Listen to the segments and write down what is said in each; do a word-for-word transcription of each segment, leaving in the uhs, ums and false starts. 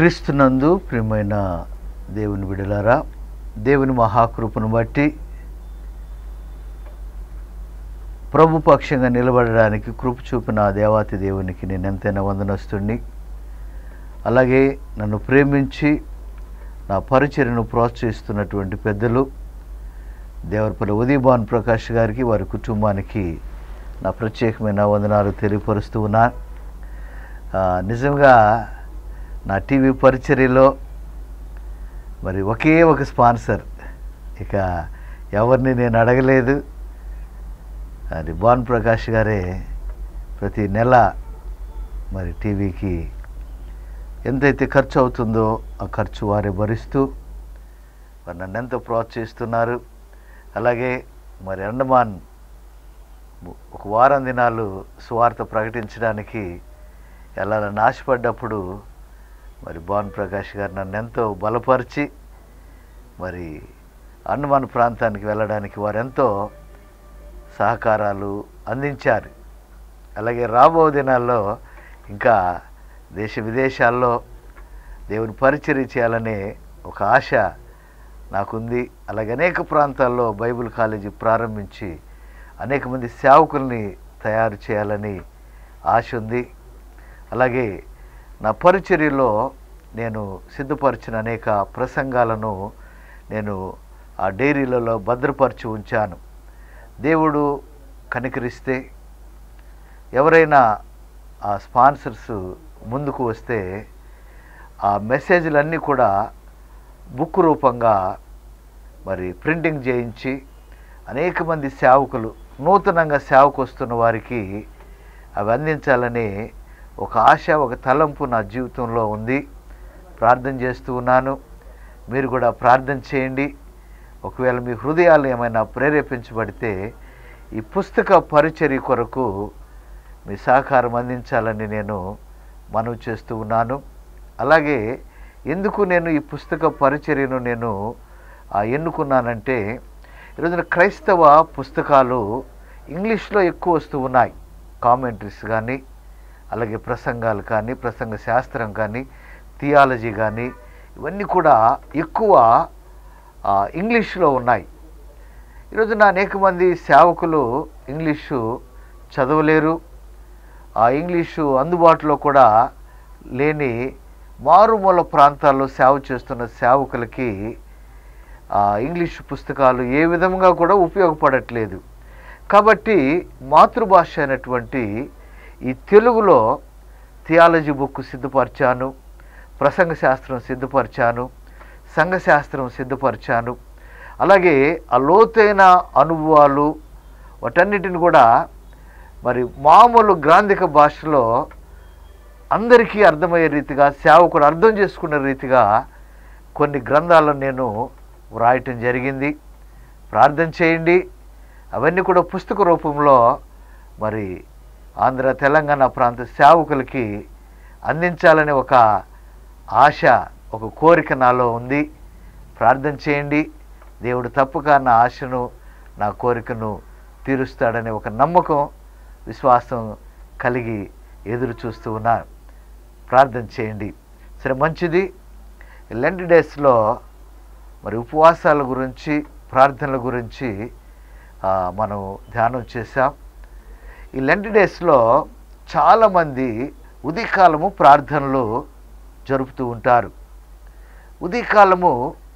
క్రీస్తునందు ప్రియమైన దేవుని బిడ్డలారా, దేవుని మహాకృపను బట్టి ప్రభు పక్షంగా నిలబడడానికి కృప చూపిన దేవాతి దేవునికి నేను ఎంతైనా వందనస్తుడిని. అలాగే నన్ను ప్రేమించి నా పరిచర్యను ప్రోత్సహిస్తున్నటువంటి పెద్దలు దేవరపల్లి ఉదయభాను ప్రకాష్ గారికి, వారి కుటుంబానికి నా ప్రత్యేకమైన వందనాలు తెలియపరుస్తూ ఉన్నా. నిజంగా నా టీవీ పరిచర్యలో మరి ఒకే ఒక స్పాన్సర్, ఇక ఎవరిని నేను అడగలేదు. అది భాను ప్రకాష్ గారే ప్రతి నెల మరి టీవీకి ఎంతైతే ఖర్చు అవుతుందో ఆ ఖర్చు వారే భరిస్తూ మరి నన్ను ఎంతో ప్రోత్సహిస్తున్నారు. అలాగే మరి అండమాన్ ఒక వారం దినాలు సువార్త ప్రకటించడానికి వెళ్ళాలని ఆశపడ్డప్పుడు మరి భాను ప్రకాష్ గారు నన్ను ఎంతో బలపరిచి మరి అండమాన్ ప్రాంతానికి వెళ్ళడానికి వారెంతో సహకారాలు అందించారు. అలాగే రాబో దినాల్లో ఇంకా దేశ విదేశాల్లో దేవుని పరిచర్య చేయాలనే ఒక ఆశ నాకుంది. అలాగే అనేక ప్రాంతాల్లో బైబిల్ కాలేజీ ప్రారంభించి అనేక మంది సేవకుల్ని తయారు చేయాలని ఆశ ఉంది. అలాగే నా పరిచర్యలో నేను సిద్ధపరిచిన అనేక ప్రసంగాలను నేను ఆ డైరీలలో భద్రపరిచి ఉంచాను. దేవుడు కనికరిస్తే ఎవరైనా ఆ స్పాన్సర్స్ ముందుకు వస్తే ఆ మెసేజ్లన్నీ కూడా బుక్ రూపంగా మరి ప్రింటింగ్ చేయించి అనేక మంది సేవకులు, నూతనంగా సేవకు వస్తున్న వారికి అవి అందించాలని ఒక ఆశ, ఒక తలంపు నా జీవితంలో ఉంది. ప్రార్థన చేస్తూ ఉన్నాను. మీరు కూడా ప్రార్థన చేయండి. ఒకవేళ మీ హృదయాలు ఏమైనా ప్రేరేపించబడితే ఈ పుస్తక పరిచర్య కొరకు మీ సహకారం అందించాలని నేను మనవి చేస్తూ ఉన్నాను. అలాగే ఎందుకు నేను ఈ పుస్తక పరిచర్యను నేను ఎన్నుకున్నానంటే, ఈరోజున క్రైస్తవ పుస్తకాలు ఇంగ్లీష్లో ఎక్కువ వస్తూ ఉన్నాయి. కామెంటరీస్ కానీ, అలాగే ప్రసంగాలు కానీ, ప్రసంగ శాస్త్రం కానీ, థియాలజీ కానీ, ఇవన్నీ కూడా ఎక్కువ ఇంగ్లీష్లో ఉన్నాయి. ఈరోజున అనేక మంది సేవకులు ఇంగ్లీషు చదవలేరు. ఆ ఇంగ్లీషు అందుబాటులో కూడా లేని మారుమూల ప్రాంతాల్లో సేవ చేస్తున్న సేవకులకి ఇంగ్లీషు పుస్తకాలు ఏ విధంగా కూడా ఉపయోగపడట్లేదు. కాబట్టి మాతృభాష అయినటువంటి ఈ తెలుగులో థియాలజీ బుక్ సిద్ధపరిచాను, ప్రసంగ శాస్త్రం సిద్ధపరిచాను, సంఘశాస్త్రం సిద్ధపరిచాను. అలాగే ఆ లోతైన అనుభవాలు వాటన్నిటిని కూడా మరి మామూలు గ్రాంధిక భాషలో అందరికీ అర్థమయ్యే రీతిగా, సేవకుడు అర్థం చేసుకునే రీతిగా కొన్ని గ్రంథాలను నేను వ్రాయటం జరిగింది. ప్రార్థన చేయండి. అవన్నీ కూడా పుస్తక రూపంలో మరి ఆంధ్ర తెలంగాణ ప్రాంత సేవకులకి అందించాలనే ఒక ఆశ, ఒక కోరిక నాలో ఉంది. ప్రార్థన చేయండి. దేవుడు తప్పక నా ఆశను, నా కోరికను తీరుస్తాడనే ఒక నమ్మకం, విశ్వాసం కలిగి ఎదురు చూస్తూ ఉన్నా. ప్రార్థన చేయండి. సరే, మంచిది. లెంట్ డేస్లో మరి ఉపవాసాల గురించి, ప్రార్థనల గురించి మనం ధ్యానం చేశాం. ఈ లెంట్ డేస్లో చాలామంది ఉదయకాలము ప్రార్థనలు జరుపుతూ ఉంటారు. ఉదయకాలము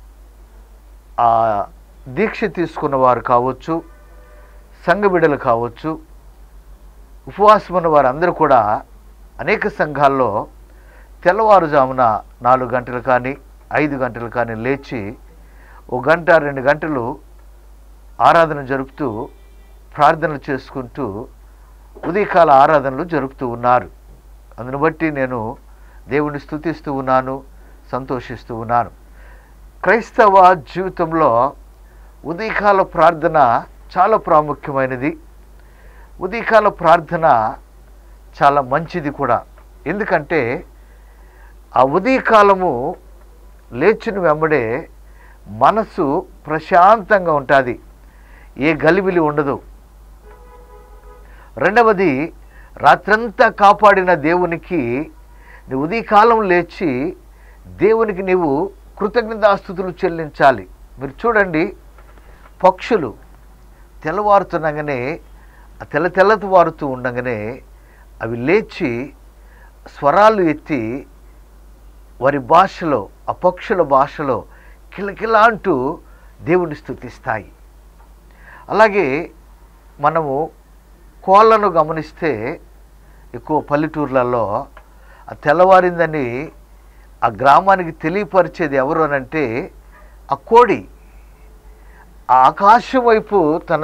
దీక్ష తీసుకున్న వారు కావచ్చు, సంఘ బిడ్డలు కావచ్చు, ఉపవాసం ఉన్న వారు అందరూ కూడా అనేక సంఘాల్లో తెల్లవారుజామున నాలుగు గంటలు కానీ ఐదు గంటలు కానీ లేచి ఒక గంట రెండు గంటలు ఆరాధన జరుపుతూ, ప్రార్థనలు చేసుకుంటూ ఉదయకాల ఆరాధనలు జరుపుతూ ఉన్నారు. అందును బట్టి నేను దేవుణ్ణి స్తుతిస్తూ ఉన్నాను, సంతోషిస్తూ ఉన్నాను. క్రైస్తవ జీవితంలో ఉదయకాల ప్రార్థన చాలా ప్రాముఖ్యమైనది. ఉదయకాల ప్రార్థన చాలా మంచిది కూడా. ఎందుకంటే ఆ ఉదయకాలము లేచిన వెంబడే మనసు ప్రశాంతంగా ఉంటుంది, ఏ గలిబిలి ఉండదు. రెండవది, రాత్రంతా కాపాడిన దేవునికి నీ ఉదయకాలం లేచి దేవునికి నీవు కృతజ్ఞతాస్తుతులు చెల్లించాలి. మీరు చూడండి, పక్షులు తెల్లవారుతుండగానే, తెల్ల తెల్లత వారుతూ ఉండగానే అవి లేచి స్వరాలు ఎత్తి వారి భాషలో, ఆ పక్షుల భాషలో కిలకిలా అంటూ దేవుని స్తుతిస్తాయి. అలాగే మనము కోళ్ళను గమనిస్తే ఎక్కువ పల్లెటూర్లలో ఆ తెల్లవారిందని ఆ గ్రామానికి తెలియపరిచేది ఎవరు అనంటే ఆ కోడి. ఆ ఆకాశం వైపు తన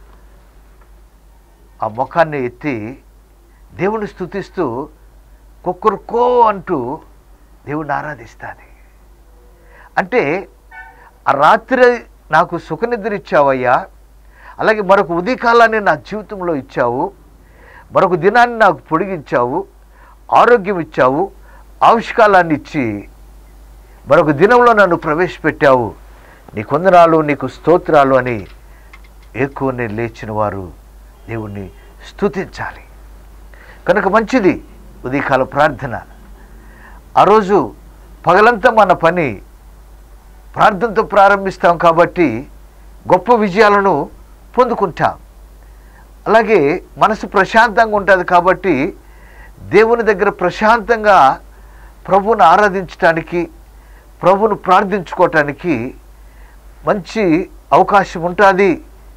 ఆ ముఖాన్ని ఎత్తి దేవుని స్తుతిస్తూ కుక్కరుకో అంటూ దేవుణ్ణి ఆరాధిస్తుంది. అంటే ఆ రాత్రి నాకు సుఖనిద్ర ఇచ్చావయ్యా, అలాగే మరొక ఉదయకాలాన్ని నా జీవితంలో ఇచ్చావు, మరొక దినాన్ని నాకు పొడిగించావు, ఆరోగ్యం ఇచ్చావు, ఆవిష్కాలాన్ని ఇచ్చి మరొక దినంలో నన్ను ప్రవేశపెట్టావు, నీ కొందనాలు, నీకు స్తోత్రాలు అని ఎక్కువనే లేచిన వారు దేవుణ్ణి స్తుతించాలి. కనుక మంచిది ఉదయకాల ప్రార్థన. ఆ రోజు పగలంతా మన పని ప్రార్థనతో ప్రారంభిస్తాం కాబట్టి గొప్ప విజయాలను పొందుకుంటాం. అలాగే మనసు ప్రశాంతంగా ఉంటుంది కాబట్టి దేవుని దగ్గర ప్రశాంతంగా ప్రభువును ఆరాధించడానికి, ప్రభువును ప్రార్థించుకోవటానికి మంచి అవకాశం ఉంటుంది,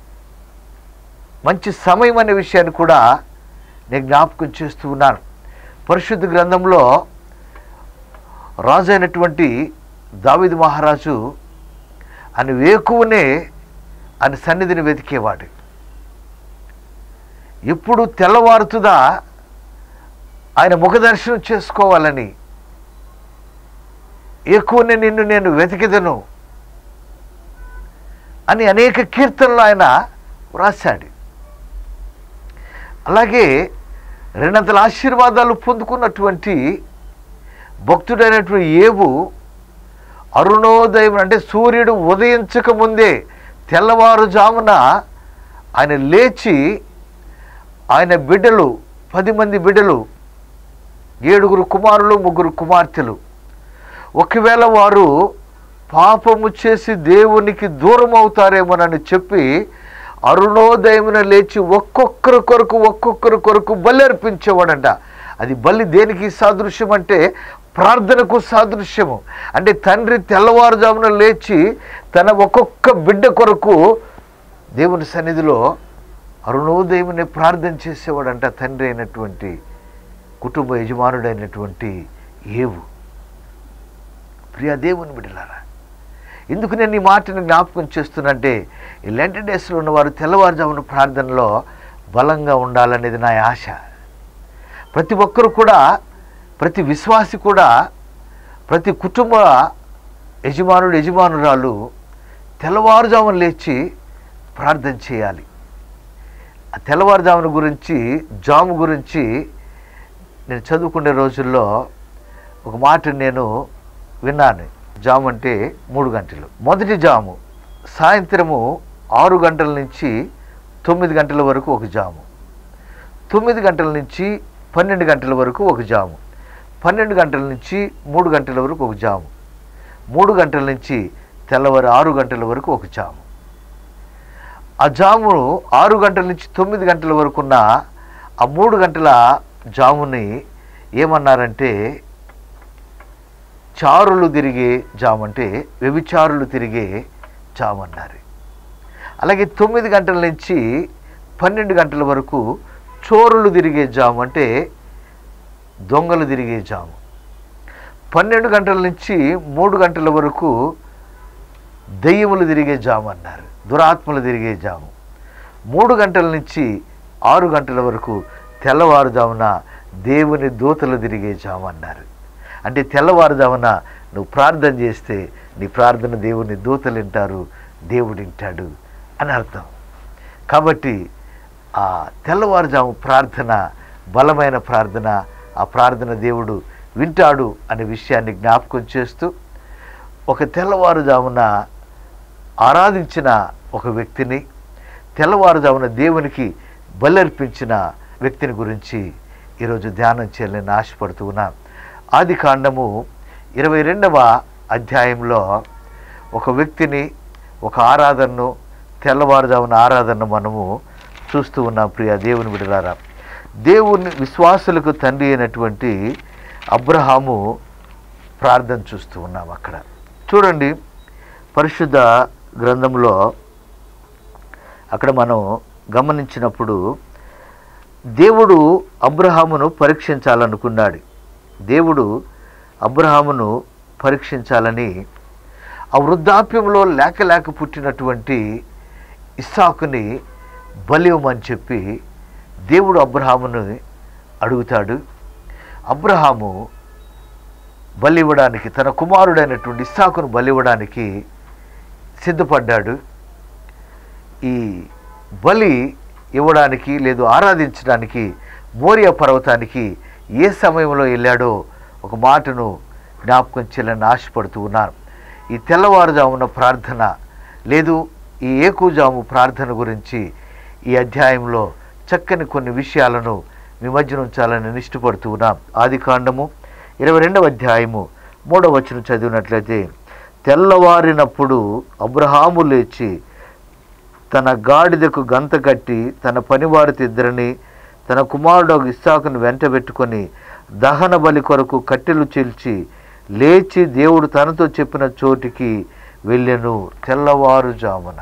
మంచి సమయం అనే విషయాన్ని కూడా నేను జ్ఞాపకం చేస్తూ ఉన్నాను. పరిశుద్ధ గ్రంథంలో రాజు అయినటువంటి దావీదు మహారాజు ఆయన వేకువనే ఆయన సన్నిధిని వెతికేవాడు. ఎప్పుడు తెల్లవారుతుందా ఆయన ముఖదర్శనం చేసుకోవాలని, ఎక్కువనే నిన్ను నేను వెతికెదను అని అనేక కీర్తనలు ఆయన వ్రాశాడు. అలాగే రెండంతల ఆశీర్వాదాలు పొందుకున్నటువంటి భక్తుడైనటువంటి యోబు అరుణోదయం అంటే సూర్యుడు ఉదయించక ముందే తెల్లవారుజామున ఆయన లేచి ఆయన బిడ్డలు, పది మంది బిడ్డలు, ఏడుగురు కుమారులు, ముగ్గురు కుమార్తెలు, ఒకవేళ వారు పాపము చేసి దేవునికి దూరం అవుతారేమోనని చెప్పి అరుణోదయమున లేచి ఒక్కొక్కరి కొరకు ఒక్కొక్కరి కొరకు బలి అర్పించేవాడంట. అది బలి దేనికి సాదృశ్యం అంటే ప్రార్థనకు సాదృశ్యము. అంటే తండ్రి తెల్లవారుజామున లేచి తన ఒక్కొక్క బిడ్డ కొరకు దేవుని సన్నిధిలో అరుణోదయమునే ప్రార్థన చేసేవాడంట తండ్రి అయినటువంటి, కుటుంబ యజమానుడైనటువంటి యోబు. ప్రియ దేవుని బిడ్డలారా, ఎందుకు నేను ఈ మాటను జ్ఞాపకం చేస్తున్నంటే ఈ లెంట్ డేస్లో ఉన్నవారు తెల్లవారుజామున ప్రార్థనలో బలంగా ఉండాలనేది నా ఆశ. ప్రతి ఒక్కరు కూడా, ప్రతి విశ్వాసి కూడా, ప్రతి కుటుంబ యజమానుడు యజమానురాలు తెల్లవారుజామున లేచి ప్రార్థన చేయాలి. ఆ తెల్లవారుజామున గురించి, జాము గురించి నేను చదువుకునే రోజుల్లో ఒక మాట నేను విన్నాను. జాము అంటే మూడు గంటలు. మొదటి జాము సాయంత్రము ఆరు గంటల నుంచి తొమ్మిది గంటల వరకు ఒక జాము, తొమ్మిది గంటల నుంచి పన్నెండు గంటల వరకు ఒక జాము, పన్నెండు గంటల నుంచి మూడు గంటల వరకు ఒక జాము, మూడు గంటల నుంచి తెల్లవారు ఆరు గంటల వరకు ఒక జాము. ఆ జాము ఆరు గంటల నుంచి తొమ్మిది గంటల వరకు ఉన్న ఆ మూడు గంటల జాముని ఏమన్నారంటే చారులు తిరిగే జాము, అంటే వ్యభిచారులు తిరిగే జాము అన్నారు. అలాగే తొమ్మిది గంటల నుంచి పన్నెండు గంటల వరకు చోరులు తిరిగే జాము, అంటే దొంగలు తిరిగే జాము. పన్నెండు గంటల నుంచి మూడు గంటల వరకు దెయ్యములు తిరిగే జాము అన్నారు, దురాత్మలు తిరిగే జాము. మూడు గంటల నుంచి ఆరు గంటల వరకు తెల్లవారుజామున దేవుని దూతలు తిరిగే జాము అన్నారు. అంటే తెల్లవారుజామున నువ్వు ప్రార్థన చేస్తే నీ ప్రార్థన దేవుని దూతలు వింటారు, దేవుడు వింటాడు అని అర్థం. కాబట్టి ఆ తెల్లవారుజాము ప్రార్థన బలమైన ప్రార్థన, ఆ ప్రార్థన దేవుడు వింటాడు అనే విషయాన్ని జ్ఞాపకం చేస్తూ, ఒక తెల్లవారుజామున ఆరాధించిన ఒక వ్యక్తిని, తెల్లవారుజామున దేవునికి బలర్పించిన వ్యక్తిని గురించి ఈరోజు ధ్యానం చేయాలని ఆశపడుతూ ఉన్నాం. ఆది కాండము ఇరవై రెండవ అధ్యాయంలో ఒక వ్యక్తిని, ఒక ఆరాధనను, తెల్లవారుజామున ఆరాధనను మనము చూస్తూ ఉన్నాం. ప్రియ దేవుని బిడ్డలారా, దేవుని విశ్వాసులకు తండ్రి అయినటువంటి అబ్రహాము ప్రార్థన చూస్తూ ఉన్నాం. అక్కడ చూడండి, పరిశుద్ధ గ్రంథంలో అక్కడ మనం గమనించినప్పుడు దేవుడు అబ్రహామును పరీక్షించాలనుకున్నాడు. దేవుడు అబ్రహామును పరీక్షించాలని ఆ వృద్ధాప్యంలో లేక లేక పుట్టినటువంటి ఇస్సాకుని బలి ఇవ్వమని చెప్పి దేవుడు అబ్రహామును అడుగుతాడు. అబ్రహాము బలి ఇవ్వడానికి, తన కుమారుడైనటువంటి ఇస్సాకును బలి ఇవ్వడానికి సిద్ధపడ్డాడు. ఈ బలి ఇవ్వడానికి లేదు ఆరాధించడానికి మోరియా పర్వతానికి ఏ సమయంలో వెళ్ళాడో ఒక మాటను జ్ఞాపకం చేయాలని ఆశపడుతూ ఉన్నాను. ఈ తెల్లవారుజామున ప్రార్థన లేదు ఈ ఏకుజాము ప్రార్థన గురించి ఈ అధ్యాయంలో చక్కని కొన్ని విషయాలను మీ మధ్య ఉంచాలని నేను ఇష్టపడుతూ ఉన్నాం. ఆది కాండము ఇరవై రెండవ అధ్యాయము మూడవ వచనం చదివినట్లయితే, తెల్లవారినప్పుడు అబ్రహాము లేచి తన గాడిదకు గంత కట్టి తన పనివారితో ఇద్దరిని తన కుమారుడు ఇస్సాకును వెంటబెట్టుకొని దహన బలి కొరకు కట్టెలు చీల్చి లేచి దేవుడు తనతో చెప్పిన చోటికి వెళ్ళెను తెల్లవారుజామున.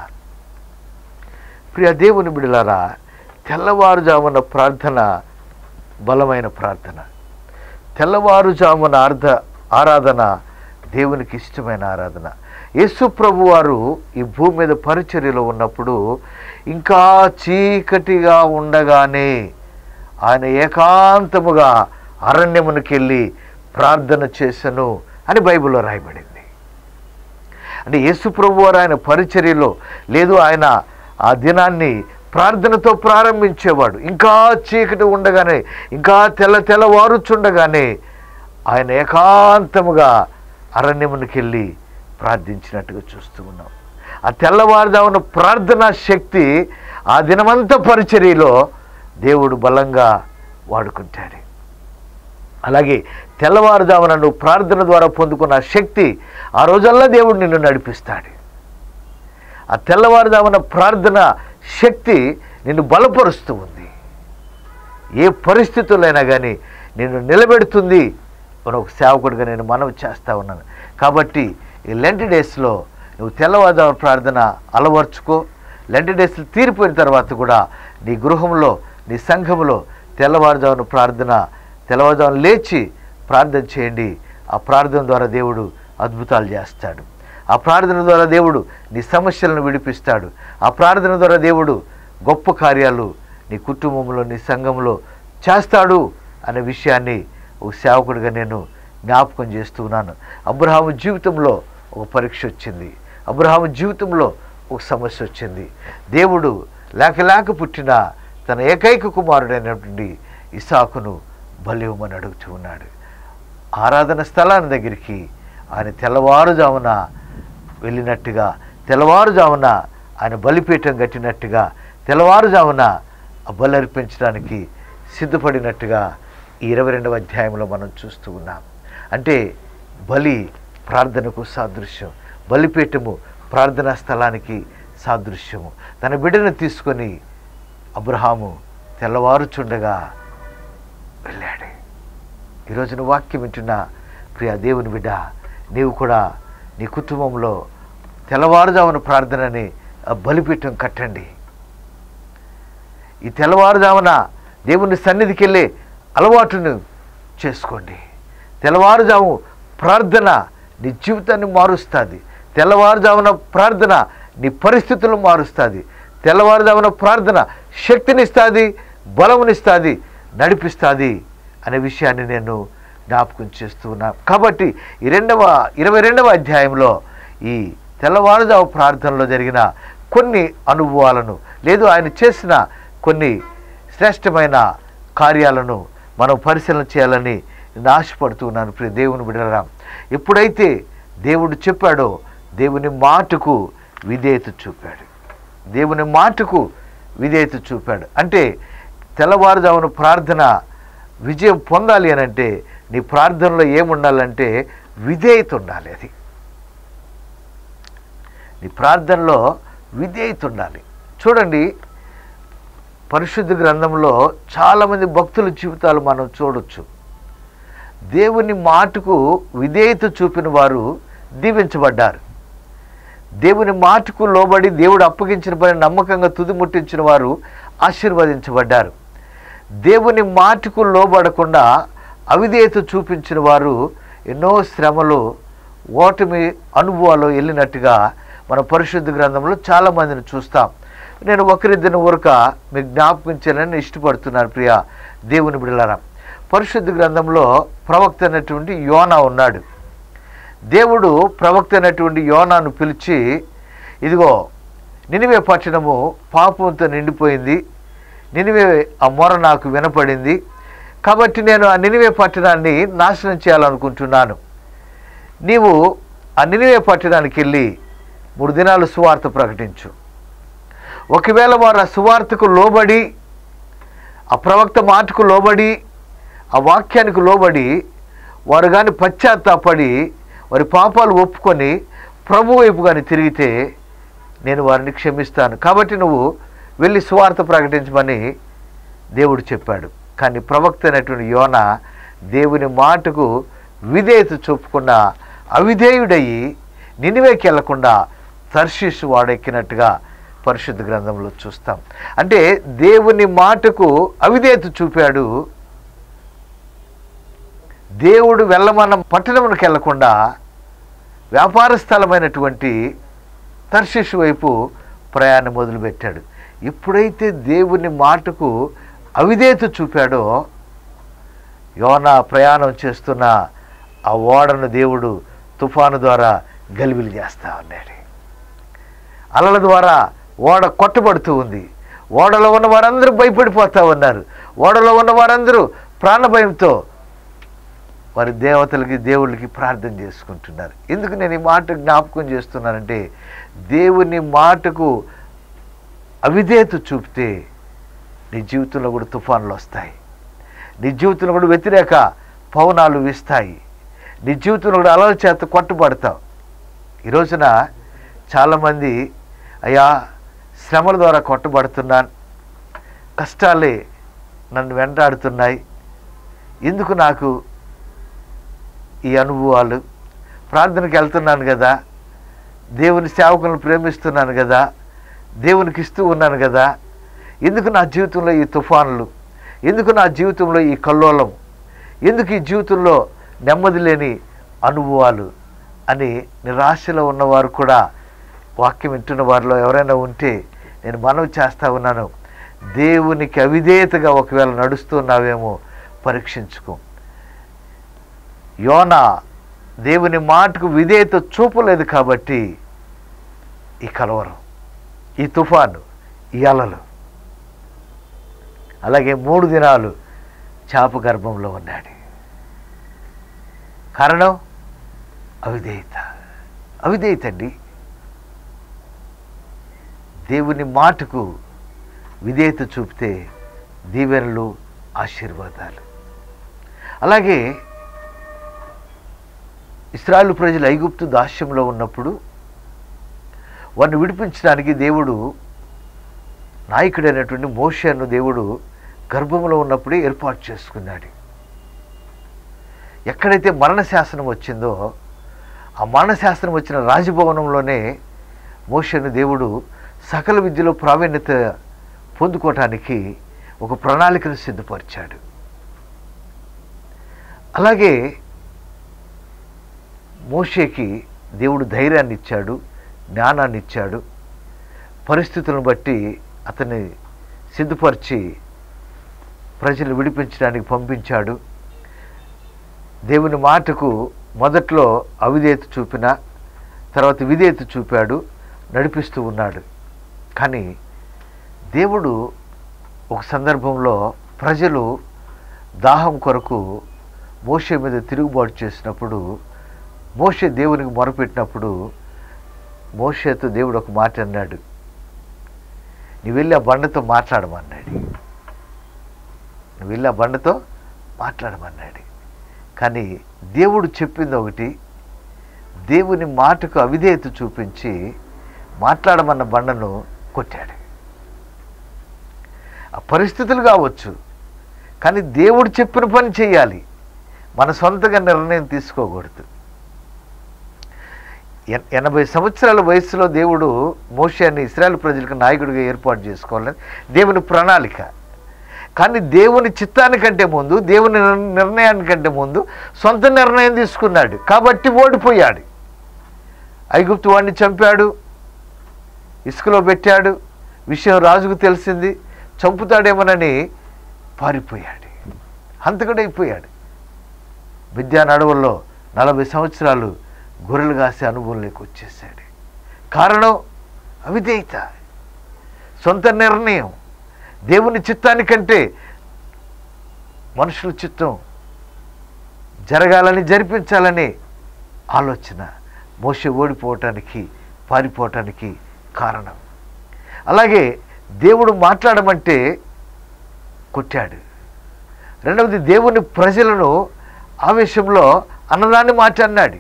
ప్రియ దేవుని బిడ్డలారా, తెల్లవారుజామున ప్రార్థన బలమైన ప్రార్థన. తెల్లవారుజామున ఆర్ధ ఆరాధన దేవునికి ఇష్టమైన ఆరాధన. యేసు ప్రభు వారు ఈ భూమి మీద పరిచర్యలో ఉన్నప్పుడు ఇంకా చీకటిగా ఉండగానే ఆయన ఏకాంతముగా అరణ్యమునికి వెళ్ళి ప్రార్థన చేసెను అని బైబిల్లో రాయబడింది. అంటే యేసు ప్రభు వారు ఆయన పరిచర్యలో లేదు, ఆయన ఆ దినాన్ని ప్రార్థనతో ప్రారంభించేవాడు. ఇంకా చీకటి ఉండగానే, ఇంకా తెల్ల తెల్లవారుచుండగానే ఆయన ఏకాంతముగా అరణ్యమునికి వెళ్ళి ప్రార్థించినట్టుగా చూస్తూ ఉన్నాం. ఆ తెల్లవారుజామున ప్రార్థనా శక్తి ఆ దినమంతా పరిచర్యలో దేవుడు బలంగా వాడుకుంటాడు. అలాగే తెల్లవారుజామున నువ్వు ప్రార్థన ద్వారా పొందుకున్న శక్తి ఆ రోజల్లా దేవుడు నిన్ను నడిపిస్తాడు. ఆ తెల్లవారుజామున ప్రార్థన శక్తి నిన్ను బలపరుస్తూ ఉంది. ఏ పరిస్థితులైనా కానీ నిన్ను నిలబెడుతుంది అని ఒక సేవకుడిగా నేను మనవి చేస్తూ ఉన్నాను. కాబట్టి ఈ లెంట్ డేస్లో నువ్వు తెల్లవారుజామున ప్రార్థన అలవర్చుకో. లెంట్ డేస్లు తీరిపోయిన తర్వాత కూడా నీ గృహంలో, నీ సంఘంలో తెల్లవారుజామున ప్రార్థన, తెల్లవారుజామున లేచి ప్రార్థన చేయండి. ఆ ప్రార్థన ద్వారా దేవుడు అద్భుతాలు చేస్తాడు. ఆ ప్రార్థన ద్వారా దేవుడు నీ సమస్యలను విడిపిస్తాడు. ఆ ప్రార్థన ద్వారా దేవుడు గొప్ప కార్యాలు నీ కుటుంబంలో, నీ సంఘంలో చేస్తాడు అనే విషయాన్ని ఒక సేవకుడిగా నేను జ్ఞాపకం చేస్తున్నాను. అబ్రహాము జీవితంలో ఒక పరీక్ష వచ్చింది. అబ్రహాము జీవితంలో ఒక సమస్య వచ్చింది. దేవుడు లేక లేక పుట్టిన తన ఏకైక కుమారుడైనటువంటి ఇస్సాకును బలి ఇవ్వమని అడుగుతూ ఉన్నాడు. ఆరాధన స్థలాన్ని దగ్గరికి ఆయన తెల్లవారుజామున వెళ్ళినట్టుగా, తెల్లవారుజామున ఆయన బలిపీఠం కట్టినట్టుగా, తెల్లవారుజామున ఆ బలి అర్పించడానికి సిద్ధపడినట్టుగా ఈ ఇరవై రెండవ అధ్యాయంలో మనం చూస్తూ ఉన్నాం. అంటే బలి ప్రార్థనకు సాదృశ్యం, బలిపీఠము ప్రార్థనా స్థలానికి సాదృశ్యము. తన బిడ్డను తీసుకొని అబ్రహాము తెల్లవారుచుండగా వెళ్ళాడు. ఈరోజున వాక్యం వింటున్న ప్రియ దేవుని బిడ్డ, నీవు కూడా నీ కుటుంబంలో తెల్లవారుజామున ప్రార్థనని బలిపీఠం కట్టండి. ఈ తెల్లవారుజామున దేవుని సన్నిధికి వెళ్ళే అలవాటును చేసుకోండి. తెల్లవారుజాము ప్రార్థన నీ జీవితాన్ని మారుస్తుంది. తెల్లవారుజామున ప్రార్థన నీ పరిస్థితులను మారుస్తుంది. తెల్లవారుజామున ప్రార్థన శక్తినిస్తుంది, బలమునిస్తుంది, నడిపిస్తుంది అనే విషయాన్ని నేను జ్ఞాపకం చేస్తూ ఉన్నా. కాబట్టి ఈ రెండవ ఇరవై రెండవ అధ్యాయంలో ఈ తెల్లవారుజాము ప్రార్థనలో జరిగిన కొన్ని అనుభవాలను లేదు ఆయన చేసిన కొన్ని శ్రేష్టమైన కార్యాలను మనం పరిశీలన చేయాలని నేను ఆశపడుతూ ఉన్నాను. ప్రియ దేవుని బిడ్డలారా, ఎప్పుడైతే దేవుడు చెప్పాడో దేవుని మాటకు విధేయత చూపాడు. దేవుని మాటకు విధేయత చూపాడు అంటే తెల్లవారుజామున ప్రార్థన విజయం పొందాలి అని అంటే నీ ప్రార్థనలో ఏముండాలంటే విధేయత ఉండాలి. అది నీ ప్రార్థనలో విధేయత ఉండాలి. చూడండి, పరిశుద్ధ గ్రంథంలో చాలామంది భక్తుల జీవితాలు మనం చూడొచ్చు. దేవుని మాటకు విధేయత చూపిన వారు దీవించబడ్డారు. దేవుని మాటకు లోబడి దేవుడు అప్పగించిన పని నమ్మకంగా తుదిముట్టించిన వారు ఆశీర్వదించబడ్డారు. దేవుని మాటకు లోబడకుండా అవిధేయత చూపించిన వారు ఎన్నో శ్రమలు, ఓటమి అనుభవాలు వెళ్ళినట్టుగా మన పరిశుద్ధ గ్రంథంలో చాలామందిని చూస్తాం. నేను ఒకరిద్దరిని ఊరక మీకు జ్ఞాపకం చేయాలని ఇష్టపడుతున్నాను. ప్రియ దేవుని బిడ్డలారా, పరిశుద్ధ గ్రంథంలో ప్రవక్త అయినటువంటి యోనా ఉన్నాడు. దేవుడు ప్రవక్త అయినటువంటి యోనాను పిలిచి, ఇదిగో నినివే పట్టణము పాపంతో నిండిపోయింది, నినివే ఆ మొర నాకు వినపడింది, కాబట్టి నేను ఆ నినివే పట్టణాన్ని నాశనం చేయాలనుకుంటున్నాను. నీవు ఆ నినివే పట్టణానికి వెళ్ళి మూడు దినాలు సువార్త ప్రకటించు. ఒకవేళ వారు ఆ సువార్తకు లోబడి, ఆ ప్రవక్త మాటకు లోబడి, ఆ వాక్యానికి లోబడి వారు కానీ పశ్చాత్తాపడి వారి పాపాలు ఒప్పుకొని ప్రభు వైపు కానీ తిరిగితే నేను వారిని క్షమిస్తాను. కాబట్టి నువ్వు వెళ్ళి సువార్త ప్రకటించమని దేవుడు చెప్పాడు. కానీ ప్రవక్త అయినటువంటి యోనా దేవుని మాటకు విధేయత చూపకుండా అవిధేయుడయ్యి నినివేకి వెళ్లకుండా తర్షీషు వాడెక్కినట్టుగా పరిశుద్ధ గ్రంథంలో చూస్తాం. అంటే దేవుని మాటకు అవిధేయత చూపాడు. దేవుడు వెళ్ళమన్న పట్టణమునికి వెళ్లకుండా వ్యాపార స్థలమైనటువంటి తర్షీషు వైపు ప్రయాణం మొదలుపెట్టాడు. ఎప్పుడైతే దేవుని మాటకు అవిధేయత చూపాడో, యోనా ప్రయాణం చేస్తున్న ఆ ఓడను దేవుడు తుఫాను ద్వారా గలిబిలి చేస్తా ఉన్నాడు. అలల ద్వారా ఓడ కొట్టబడుతూ ఉంది. ఓడలో ఉన్న వారందరూ భయపడిపోతూ ఉన్నారు. ఓడలో ఉన్న వారందరూ ప్రాణభయంతో వారి దేవతలకి దేవుళ్ళకి ప్రార్థన చేసుకుంటున్నారు. ఎందుకు నేను ఈ మాట జ్ఞాపకం చేస్తున్నానంటే, దేవుని మాటకు అవిధేయత చూపితే నీ జీవితంలో కూడా తుఫానులు వస్తాయి. నీ జీవితంలో కూడా వ్యతిరేక పవనాలు వీస్తాయి. నీ జీవితంలో కూడా అలల చేత కొట్టబడతావు. ఈ రోజున చాలామంది, అయ్యా శ్రమల ద్వారా కొట్టబడుతున్నాను, కష్టాలే నన్ను వెంటాడుతున్నాయి, ఎందుకు నాకు ఈ అనుభవాలు, ప్రార్థనకి వెళ్తున్నాను కదా, దేవుని సేవకులను ప్రేమిస్తున్నాను కదా, దేవునికి ఇస్తూ ఉన్నాను కదా, ఎందుకు నా జీవితంలో ఈ తుఫానులు, ఎందుకు నా జీవితంలో ఈ కల్లోలం, ఎందుకు ఈ జీవితంలో నెమ్మది లేని అనుభవాలు అని నిరాశలో ఉన్నవారు కూడా వాక్యం వింటున్న వారిలో ఎవరైనా ఉంటే నేను మనవి చేస్తా ఉన్నాను, దేవునికి అవిధేయతగా ఒకవేళ నడుస్తున్నావేమో పరీక్షించుకో. యోనా దేవుని మాటకు విధేయత చూపలేదు కాబట్టి ఈ కలవరం, ఈ తుఫాను, ఈ అలలు. అలాగే మూడు దినాలు చాప గర్భంలో ఉన్నాడు. కారణం అవిధేయత. అవిధేయత అండి. దేవుని మాటకు విధేయత చూపితే దీవెనలు, ఆశీర్వాదాలు. అలాగే ఇశ్రాయేలు ప్రజలు ఐగుప్తు దాస్యంలో ఉన్నప్పుడు వారిని విడిపించడానికి దేవుడు నాయకుడైనటువంటి మోషేను దేవుడు గర్భంలో ఉన్నప్పుడే ఏర్పాటు చేసుకున్నాడు. ఎక్కడైతే మరణశాసనం వచ్చిందో ఆ మరణశాసనం వచ్చిన రాజభవనంలోనే మోషేను దేవుడు సకల విద్యలో ప్రావీణ్యత పొందుకోవటానికి ఒక ప్రణాళికను సిద్ధపరిచాడు. అలాగే మోషేకి దేవుడు ధైర్యాన్ని ఇచ్చాడు, జ్ఞానాన్ని ఇచ్చాడు. పరిస్థితులను బట్టి అతన్ని సిద్ధపరిచి ప్రజలు విడిపించడానికి పంపించాడు. దేవుని మాటకు మొదట్లో అవిధేయత చూపిన తర్వాత విధేయత చూపాడు, నడిపిస్తూ ఉన్నాడు. కానీ దేవుడు ఒక సందర్భంలో ప్రజలు దాహం కొరకు మోషే మీద తిరుగుబాటు చేసినప్పుడు, మోషే దేవునికి మొరపెట్టినప్పుడు మోషేతో దేవుడు ఒక మాట అన్నాడు, నువ్వు వెళ్ళి ఆ బండతో మాట్లాడమన్నాడు. నువ్వు వెళ్ళి ఆ బండతో మాట్లాడమన్నాడు. కానీ దేవుడు చెప్పింది ఒకటి, దేవుని మాటకు అవిధేయత చూపించి మాట్లాడమన్న బండను కొట్టాడు. ఆ పరిస్థితులు కావచ్చు, కానీ దేవుడు చెప్పిన పని చేయాలి. మన సొంతగా నిర్ణయం తీసుకోకూడదు. ఎనభై సంవత్సరాల వయసులో దేవుడు మోషేని ఇశ్రాయేలు ప్రజలకు నాయకుడిగా ఏర్పాటు చేసుకోవాలని దేవుని ప్రణాళిక. కానీ దేవుని చిత్తానికంటే ముందు, దేవుని నిర్ణయానికంటే ముందు సొంత నిర్ణయం తీసుకున్నాడు. కాబట్టి ఓడిపోయాడు. ఐగుప్తు వాడిని చంపాడు, ఇసుకలో పెట్టాడు. విషయం రాజుకు తెలిసింది. చంపుతాడేమోనని పారిపోయాడు. హంతకుడైపోయాడు. మిద్యాను అడవుల్లో నలభై సంవత్సరాలు గొర్రెలు కాసే అనుభవంలోకి వచ్చేసాడు. కారణం అవిధేయత, సొంత నిర్ణయం. దేవుని చిత్తానికంటే మనుషుల చిత్తం జరగాలని, జరిపించాలని ఆలోచన మోషే ఓడిపోవటానికి, పారిపోవటానికి కారణం. అలాగే దేవుడు మాట్లాడమంటే కొట్టాడు. రెండవది, దేవుని ప్రజలను ఆవేశంలో అన్నదాన్ని మాట అన్నాడు.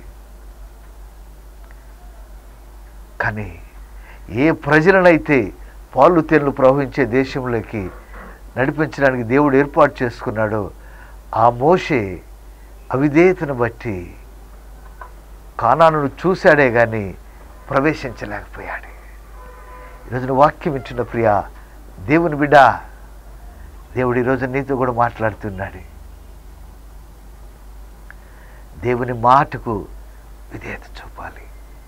కానీ ఏ ప్రజలనైతే పాలు తేనెలు ప్రవహించే దేశంలోకి నడిపించడానికి దేవుడు ఏర్పాటు చేసుకున్నాడో ఆ మోషే అవిధేయతను బట్టి కానానును చూశాడే కానీ ప్రవేశించలేకపోయాడు. ఈరోజున వాక్యం ఇచ్చిన ప్రియ దేవుని బిడ్డ, దేవుడు ఈరోజు నీతో కూడా మాట్లాడుతున్నాడు. దేవుని మాటకు విధేయత చూపాలి.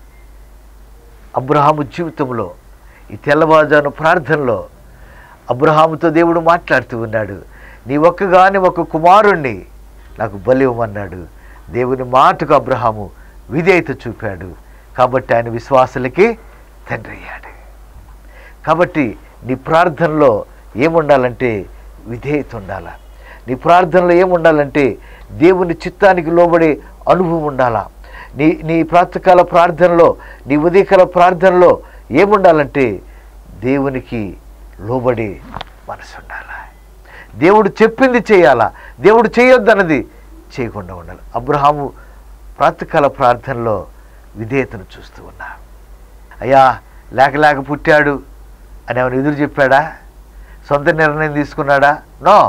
అబ్రహాము జీవితంలో ఈ తెల్లవారుజాను ప్రార్థనలో అబ్రహాముతో దేవుడు మాట్లాడుతూ ఉన్నాడు. నీ ఒక్కగాని ఒక కుమారుణ్ణి నాకు బలి ఇవ్వమన్నాడు. దేవుని మాటకు అబ్రహాము విధేయత చూపాడు. కాబట్టి ఆయన విశ్వాసులకి తండ్రి అయ్యాడు. కాబట్టి నీ ప్రార్థనలో ఏముండాలంటే విధేయత ఉండాలా. నీ ప్రార్థనలో ఏముండాలంటే దేవుని చిత్తానికి లోబడే అనుభవం ఉండాలా. నీ నీ ప్రాతకాల ప్రార్థనలో, నీ ఉదయకాల ప్రార్థనలో ఏముండాలంటే దేవునికి లోబడే మనసు ఉండాలా. దేవుడు చెప్పింది చేయాలా, దేవుడు చేయొద్దన్నది చేయకుండా ఉండాలి. అబ్రహాము ప్రాతకాల ప్రార్థనలో విధేయతను చూస్తూ ఉన్నా. అయ్యా లేక లేక పుట్టాడు అని ఏమైనా ఎదురు చెప్పాడా? సొంత నిర్ణయం తీసుకున్నాడా? నో,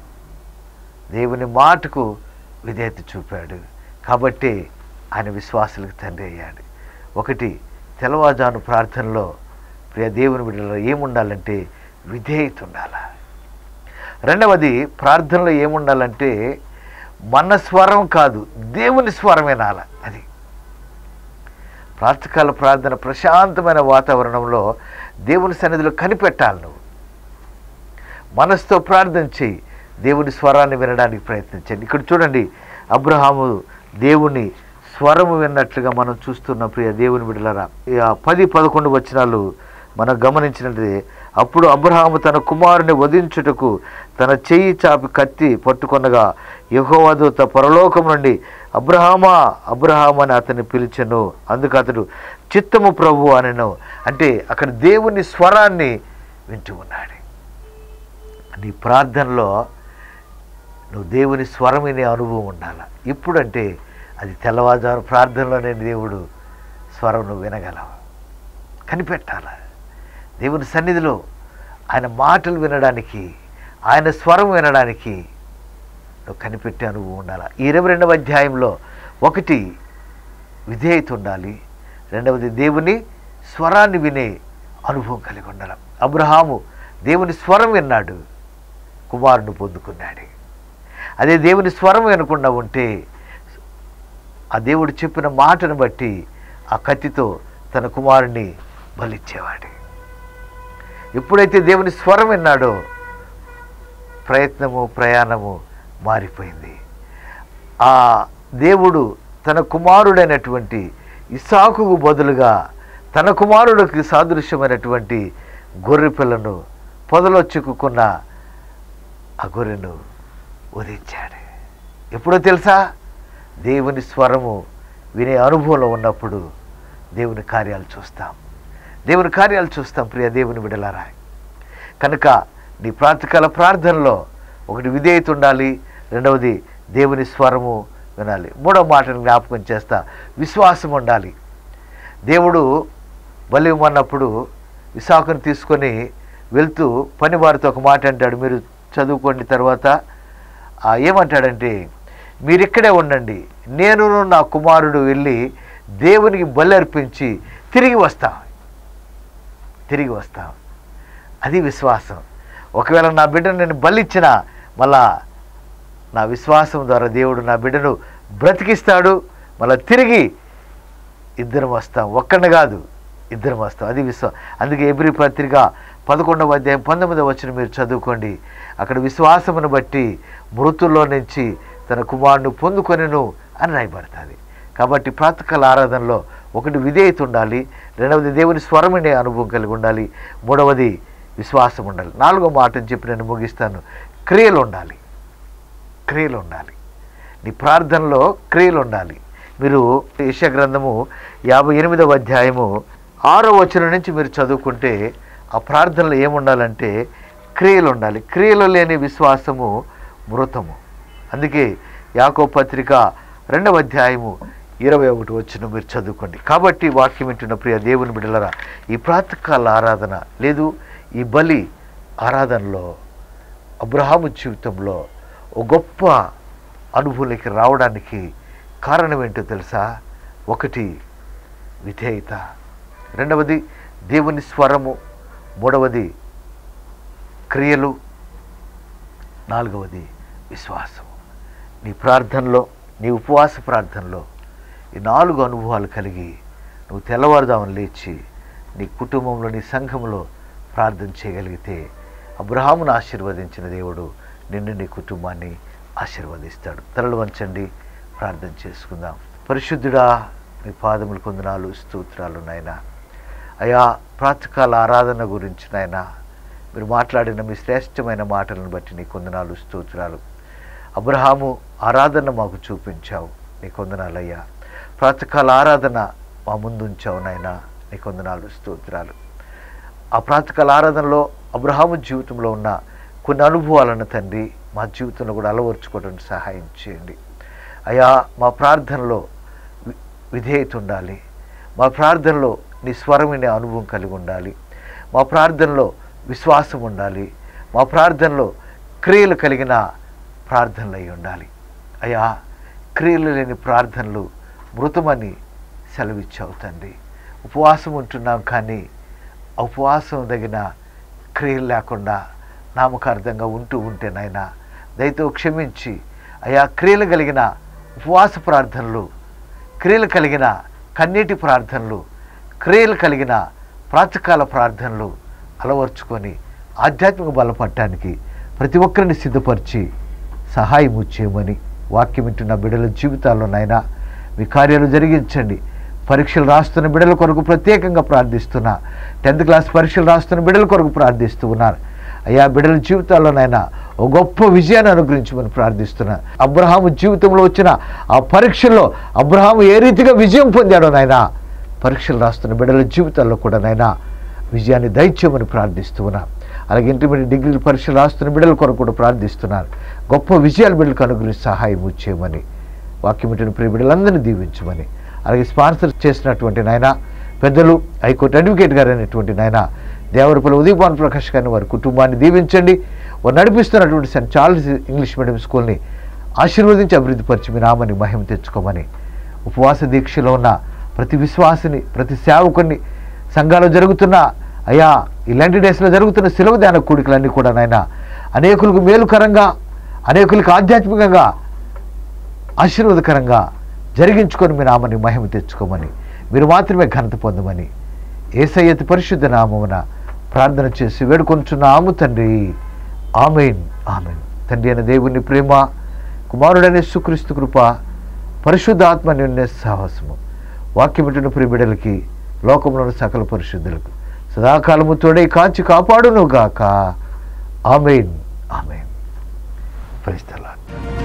దేవుని మాటకు విధేయత చూపాడు. కాబట్టి ఆయన విశ్వాసులకు తండ్రి అయ్యాడు. ఒకటి, తెల్లవారుజాను ప్రార్థనలో ప్రియ దేవుని బిడ్డలో ఏముండాలంటే విధేయత ఉండాలా. రెండవది, ప్రార్థనలో ఏముండాలంటే మన స్వరం కాదు, దేవుని స్వరం వినాల. అది ప్రాతకాల ప్రార్థన ప్రశాంతమైన వాతావరణంలో దేవుని సన్నిధిలో కనిపెట్టాలి. నువ్వు మనసుతో ప్రార్థన చేయి, దేవుని స్వరాన్ని వినడానికి ప్రయత్నించండి. ఇక్కడ చూడండి, అబ్రహాము దేవుని స్వరము విన్నట్లుగా మనం చూస్తున్న ప్రియ దేవుని బిడ్డలారా, పది పదకొండు వచనాలు మనం గమనించినట్లయితే, అప్పుడు అబ్రహాము తన కుమారుని వధించుటకు తన చెయ్యి చాపి కత్తి పట్టుకొనగా యెహోవా దూత పరలోకం నుండి అబ్రహామా అబ్రహాము అని అతన్ని పిలిచెను. అందుకు అతడు చిత్తము ప్రభు అనెను. అంటే అక్కడ దేవుని స్వరాన్ని వింటూ ఉన్నాడు. నీ ప్రార్థనలో నువ్వు దేవుని స్వరం వినే అనుభవం ఉండాలి. ఇప్పుడంటే అది తెల్లవారుజాము ప్రార్థనలోనే దేవుడు స్వరం నువ్వు వినగలవు. కనిపెట్టాల దేవుని సన్నిధిలో ఆయన మాటలు వినడానికి, ఆయన స్వరం వినడానికి నువ్వు కనిపెట్టే అనుభవం ఉండాలి. ఈ ఇరవై రెండవ అధ్యాయంలో ఒకటి విధేయత ఉండాలి, రెండవది దేవుని స్వరాన్ని వినే అనుభవం కలిగి ఉండాలి. అబ్రహాము దేవుని స్వరం విన్నాడు, కుమారుని పొందుకున్నాడు. అదే దేవుని స్వరం వినకుండా ఉంటే ఆ దేవుడు చెప్పిన మాటను బట్టి ఆ కత్తితో తన కుమారుని బలిచ్చేవాడు. ఎప్పుడైతే దేవుని స్వరం విన్నాడో ప్రయత్నము, ప్రయాణము మారిపోయింది. ఆ దేవుడు తన కుమారుడైనటువంటి ఇస్సాకుకు బదులుగా తన కుమారుడికి సాదృశ్యమైనటువంటి గొర్రె పిల్లను పొదలో చిక్కుకున్న ఆ గొర్రెను వధించాడు. ఎప్పుడో తెలుసా? దేవుని స్వరము వినే అనుభవంలో ఉన్నప్పుడు దేవుని కార్యాలు చూస్తాం, దేవుని కార్యాలు చూస్తాం ప్రియ దేవుని బిడ్డలారా. కనుక నీ ప్రాతకాల ప్రార్థనలో ఒకటి విధేయత ఉండాలి, రెండవది దేవుని స్వరము వినాలి. మూడో మాటను జ్ఞాపకం చేస్తా, విశ్వాసం ఉండాలి. దేవుడు బలి ఇవ్వమన్నప్పుడు ఇస్సాకును తీసుకొని వెళ్తూ పనివారితో ఒక మాట అంటాడు, మీరు చదువుకోండి. తర్వాత ఏమంటాడంటే, మీరు ఇక్కడే ఉండండి, నేను నా కుమారుడు వెళ్ళి దేవునికి బలి అర్పించి తిరిగి వస్తాం తిరిగి వస్తాం అది విశ్వాసం. ఒకవేళ నా బిడ్డను నేను బలి ఇచ్చినా మళ్ళా నా విశ్వాసం ద్వారా దేవుడు నా బిడ్డను బ్రతికిస్తాడు. మళ్ళీ తిరిగి ఇద్దరం వస్తాం, ఒక్కడిని కాదు ఇద్దరం వస్తాం. అది విశ్వాసం. అందుకే ఎబ్రీ పత్రిక పదకొండవ అధ్యాయం పంతొమ్మిదవ వచనం మీరు చదువుకోండి. అక్కడ విశ్వాసమును బట్టి మృతుల్లో నుంచి తన కుమారుని పొందుకొనెను అని రాయబడుతుంది. కాబట్టి ప్రాతకాల ఆరాధనలో ఒకటి విధేయత ఉండాలి, రెండవది దేవుని స్వరమనే అనుభవం కలిగి ఉండాలి, మూడవది విశ్వాసం ఉండాలి. నాలుగో మాటను చెప్పి నేను ముగిస్తాను, క్రియలు ఉండాలి. క్రియలు ఉండాలి. నీ ప్రార్థనలో క్రియలు ఉండాలి. మీరు యెషయా గ్రంథము యాభై ఎనిమిదవ అధ్యాయము ఆరో వచనం నుంచి మీరు చదువుకుంటే ఆ ప్రార్థనలో ఏముండాలంటే క్రియలు ఉండాలి. క్రియలు లేని విశ్వాసము మృతము. అందుకే యాకోబు పత్రిక రెండవ అధ్యాయము ఇరవై ఒకటి వచ్చిన మీరు చదువుకోండి. కాబట్టి వాక్యం వింటున్న ప్రియ దేవుని బిడ్డలారా, ఈ ప్రాతకాల ఆరాధన లేదు, ఈ బలి ఆరాధనలో అబ్రహాము జీవితంలో ఒక గొప్ప అనుభూతికి రావడానికి కారణం ఏంటో తెలుసా? ఒకటి విధేయత, రెండవది దేవుని స్వరము, మూడవది క్రియలు, నాలుగవది విశ్వాసము. నీ ప్రార్థనలో, నీ ఉపవాస ప్రార్థనలో ఈ నాలుగు అనుభవాలు కలిగి నువ్వు తెల్లవారుదామని లేచి నీ కుటుంబంలో, నీ సంఘంలో ప్రార్థన చేయగలిగితే అబ్రహామును ఆశీర్వదించిన దేవుడు నిన్ను, నీ కుటుంబాన్ని ఆశీర్వదిస్తాడు. తలలు వంచండి, ప్రార్థన చేసుకుందాం. పరిశుద్ధుడా, నీ పాదములు కొందనాలు, స్తోత్రాలు నాయనా. అయా, ప్రాతకాల ఆరాధన గురించి నాయనా మీరు మాట్లాడిన మీ శ్రేష్టమైన మాటలను బట్టి నీ కొందనాలు, స్తోత్రాలు. అబ్రహాము ఆరాధన మాకు చూపించావు, నీ కొందనాలయ్యా. ప్రాతకాల ఆరాధన మా ముందు ఉంచావు నాయనా, నీ కొందనాలు, స్తోత్రాలు. ఆ ప్రాతకాల ఆరాధనలో అబ్రహాము జీవితంలో ఉన్న కొన్ని అనుభవాలను తండ్రి మా జీవితంలో కూడా అలవర్చుకోవడానికి సహాయం చేయండి అయ్యా. మా ప్రార్థనలో విధేయత ఉండాలి, మా ప్రార్థనలో నీ స్వరమైన అనుభవం కలిగి ఉండాలి, మా ప్రార్థనలో విశ్వాసం ఉండాలి, మా ప్రార్థనలో క్రియలు కలిగిన ప్రార్థనలు అయి ఉండాలి అయ్యా. క్రియలు లేని ప్రార్థనలు మృతమని సెలవిచ్చావు తండ్రి. ఉపవాసం ఉంటున్నాం, కానీ ఉపవాసం తగిన క్రియలు లేకుండా నామకార్థంగా ఉంటూ ఉంటే నాయనా దయతో క్షమించి అయా, క్రియలు కలిగిన ఉపవాస ప్రార్థనలు, క్రియలు కలిగిన కన్నీటి ప్రార్థనలు, క్రియలు కలిగిన ప్రాతకాల ప్రార్థనలు అలవర్చుకొని ఆధ్యాత్మిక బలపడటానికి ప్రతి ఒక్కరిని సిద్ధపరిచి సహాయం చేయమని వాక్యం వింటున్న బిడ్డల జీవితాల్లో నాయనా మీ కార్యాలు జరిగించండి. పరీక్షలు రాస్తున్న బిడ్డల కొరకు ప్రత్యేకంగా ప్రార్థిస్తున్నా, టెన్త్ క్లాస్ పరీక్షలు రాస్తున్న బిడ్డల కొరకు ప్రార్థిస్తూ ఉన్నారు అయ్యా. బిడ్డల జీవితాల్లోనైనా ఓ గొప్ప విజయాన్ని అనుగ్రహించమని ప్రార్థిస్తున్నా. అబ్రహాము జీవితంలో వచ్చిన ఆ పరీక్షల్లో అబ్రహాము ఏ రీతిగా విజయం పొందాడో నాయనా, పరీక్షలు రాస్తున్న బిడ్డల జీవితాల్లో కూడా నాయనా విజయాన్ని దయచేయమని ప్రార్థిస్తూ ఉన్నా. అలాగే ఇంటర్మీడియట్ డిగ్రీ పరీక్షలు రాస్తున్న బిడ్డల కొరకు కూడా ప్రార్థిస్తున్నారు. గొప్ప విజయాలు బిడ్డలకు అనుగ్రహించి సహాయం చేయమని వాక్యం వింటున్న ప్రియ బిడ్డలందరినీ దీవించమని, అలాగే స్పాన్సర్ చేసినటువంటి నాయన పెద్దలు హైకోర్టు అడ్వకేట్ గారు అయినటువంటి నాయన దేవరపల్లి ఉదయభాను ప్రకాష్ గారిని, వారి కుటుంబాన్ని దీవించండి. వారు నడిపిస్తున్నటువంటి సెయింట్ చార్లెస్ ఇంగ్లీష్ మీడియం స్కూల్ని ఆశీర్వదించి అభివృద్ధిపరిచి మీ నామని మహిమ తెచ్చుకోమని, ఉపవాస దీక్షలో ఉన్న ప్రతి విశ్వాసిని, ప్రతి సేవకుని, సంఘాలు జరుగుతున్న అయ్యా ఇలాంటి డేస్లో జరుగుతున్న సెలవు ధ్యాన కూడికలన్నీ కూడా నాయన అనేకులకు మేలుకరంగా, అనేకులకు ఆధ్యాత్మికంగా ఆశీర్వాదకరంగా జరిగించుకొని మీ నామని మహిమ తెచ్చుకోమని, మీరు మాత్రమే ఘనత పొందమని యేసయ్య పరిశుద్ధ నామమున ప్రార్థన చేసి వేడుకొంచున్నాము తండ్రి. ఆమేన్, ఆమేన్. తండ్రి అయిన దేవుని ప్రేమ, కుమారుడైన యేసుక్రీస్తు కృప, పరిశుద్ధ ఆత్మ నిన్న సాహసము వాక్యం వింటున్న ప్రియ బిడ్డలకి, లోకంలోని సకల పరిశుద్ధులకు సదాకాలము తోడై కాచి కాపాడును గాక. ఆమేన్, ఆమేన్. Praise the lord.